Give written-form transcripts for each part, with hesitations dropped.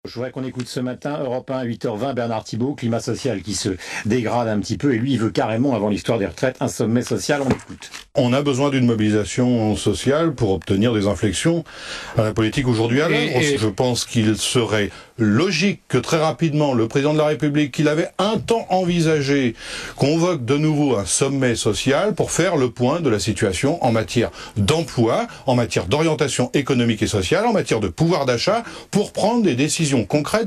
Je voudrais qu'on écoute ce matin, Europe 1, 8h20, Bernard Thibault, climat social qui se dégrade un petit peu, et lui, il veut carrément, avant l'histoire des retraites, un sommet social, on écoute. On a besoin d'une mobilisation sociale pour obtenir des inflexions à la politique aujourd'hui à l'œuvre. Je pense qu'il serait logique que très rapidement, le président de la République, qu'il avait un temps envisagé, convoque de nouveau un sommet social pour faire le point de la situation en matière d'emploi, en matière d'orientation économique et sociale, en matière de pouvoir d'achat, pour prendre des décisions concrètes.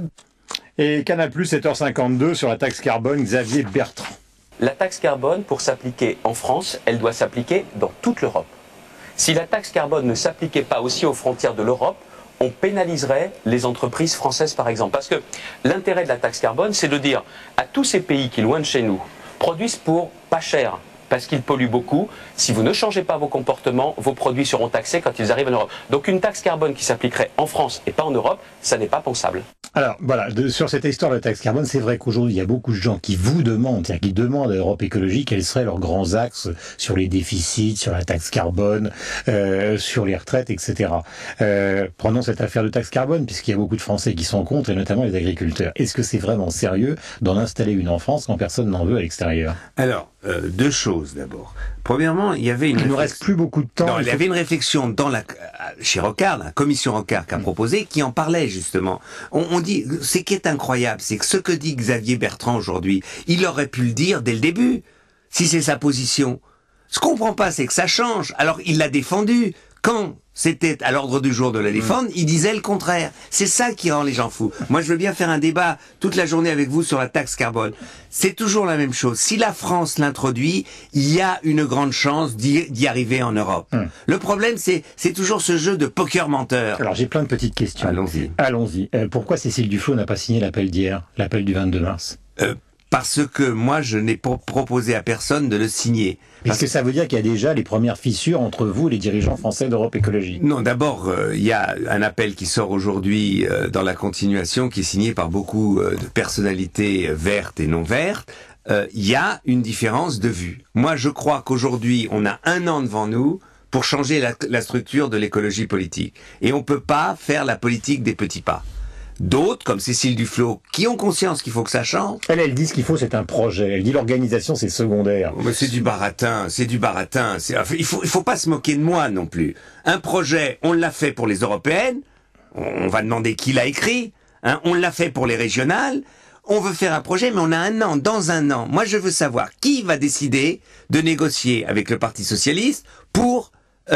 Et Canal+, 7h52 sur la taxe carbone, Xavier Bertrand. La taxe carbone, pour s'appliquer en France, elle doit s'appliquer dans toute l'Europe. Si la taxe carbone ne s'appliquait pas aussi aux frontières de l'Europe, on pénaliserait les entreprises françaises par exemple. Parce que l'intérêt de la taxe carbone, c'est de dire à tous ces pays qui, loin de chez nous, produisent pour pas cher, parce qu'ils polluent beaucoup, si vous ne changez pas vos comportements, vos produits seront taxés quand ils arrivent en Europe. Donc une taxe carbone qui s'appliquerait en France et pas en Europe, ça n'est pas pensable. Alors voilà, sur cette histoire de taxe carbone, c'est vrai qu'aujourd'hui, il y a beaucoup de gens qui vous demandent, c'est-à-dire qui demandent à Europe Écologie quels seraient leurs grands axes sur les déficits, sur la taxe carbone, sur les retraites, etc. Prenons cette affaire de taxe carbone, puisqu'il y a beaucoup de Français qui sont contre, et notamment les agriculteurs. Est-ce que c'est vraiment sérieux d'en installer une en France quand personne n'en veut à l'extérieur? Alors, deux choses d'abord. Premièrement, il y avait il nous reste plus beaucoup de temps. Non, il y avait une réflexion chez Rocard, la commission Rocard qui a proposé, qui en parlait justement. On dit, ce qui est incroyable, c'est que ce que dit Xavier Bertrand aujourd'hui, il aurait pu le dire dès le début, si c'est sa position. Ce qu'on comprend pas, c'est que ça change. Alors, il l'a défendu. Quand c'était à l'ordre du jour de la défendre, il disait le contraire. C'est ça qui rend les gens fous. Moi, je veux bien faire un débat toute la journée avec vous sur la taxe carbone. C'est toujours la même chose. Si la France l'introduit, il y a une grande chance d'y arriver en Europe. Le problème, c'est toujours ce jeu de poker menteur. Alors, j'ai plein de petites questions. Allons-y. Allons-y. Pourquoi Cécile Duflot n'a pas signé l'appel d'hier, l'appel du 22 mars? Parce que moi, je n'ai pas proposé à personne de le signer. Est-ce que ça veut dire qu'il y a déjà les premières fissures entre vous et les dirigeants français d'Europe Écologie? Non, d'abord, il y a un appel qui sort aujourd'hui dans la continuation, qui est signé par beaucoup de personnalités vertes et non vertes. Il y a une différence de vue. Moi, je crois qu'aujourd'hui, on a un an devant nous pour changer la structure de l'écologie politique. Et on peut pas faire la politique des petits pas. D'autres, comme Cécile Duflot, qui ont conscience qu'il faut que ça change. Elle dit ce qu'il faut, c'est un projet. Elle dit l'organisation, c'est secondaire. Mais c'est du baratin, c'est du baratin. Il faut pas se moquer de moi non plus. Un projet, on l'a fait pour les européennes. On va demander qui l'a écrit. On l'a fait pour les régionales. On veut faire un projet, mais on a un an. Dans un an, moi je veux savoir qui va décider de négocier avec le Parti socialiste pour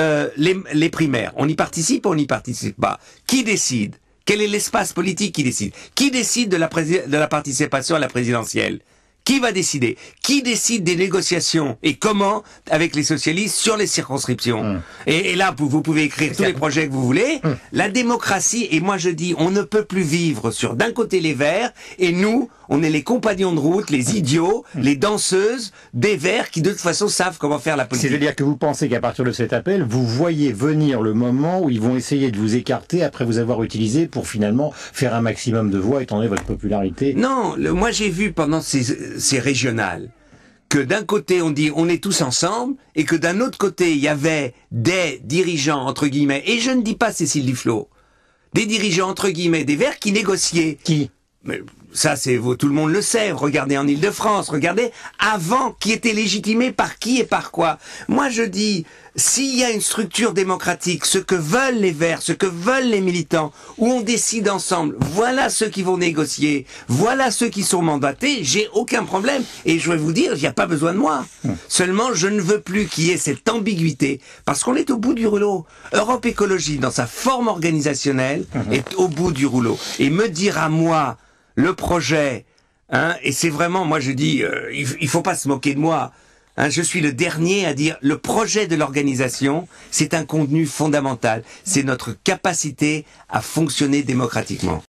les primaires. On y participe ou on n'y participe pas? Qui décide? Quel est l'espace politique qui décide? Qui décide de la participation à la présidentielle? Qui va décider? Qui décide des négociations et comment avec les socialistes sur les circonscriptions? Et là, vous pouvez écrire tous les projets que vous voulez. La démocratie, et moi je dis, on ne peut plus vivre sur d'un côté les Verts, et nous, on est les compagnons de route, les idiots, les danseuses des Verts qui de toute façon savent comment faire la politique. C'est-à-dire que vous pensez qu'à partir de cet appel, vous voyez venir le moment où ils vont essayer de vous écarter après vous avoir utilisé pour finalement faire un maximum de voix étant donné votre popularité? Non, moi j'ai vu pendant ces régionales que d'un côté on dit on est tous ensemble et que d'un autre côté il y avait des dirigeants entre guillemets, et je ne dis pas Cécile Duflot, des dirigeants entre guillemets des Verts qui négociaient. Qui? Mais ça, tout le monde le sait. Regardez en Île-de-France, regardez avant, qui était légitimé par qui et par quoi. Moi, je dis, s'il y a une structure démocratique, ce que veulent les Verts, ce que veulent les militants, où on décide ensemble, voilà ceux qui vont négocier, voilà ceux qui sont mandatés, j'ai aucun problème. Et je vais vous dire, il n'y a pas besoin de moi. Seulement, je ne veux plus qu'il y ait cette ambiguïté, parce qu'on est au bout du rouleau. Europe Écologie, dans sa forme organisationnelle, est au bout du rouleau. Et me dire à moi, le projet, et c'est vraiment, moi je dis, il faut pas se moquer de moi. Je suis le dernier à dire, le projet de l'organisation, c'est un contenu fondamental. C'est notre capacité à fonctionner démocratiquement.